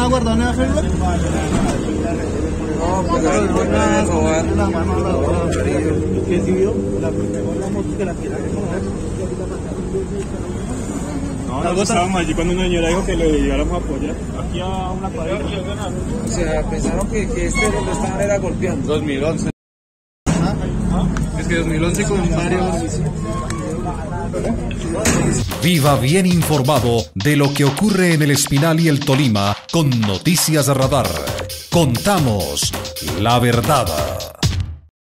guardado en el celular? No, pues la van a robar. ¿Qué si vio? La moto que la tiraron. No, nosotros estábamos allí cuando una señora dijo que le lleváramos a apoyar aquí a una cuadrilla. O sea, pensaron que este donde estaban era golpeando. 2011. Es que 2011 con Mario. Viva bien informado de lo que ocurre en el Espinal y el Tolima con Noticias Radar. Contamos la verdad.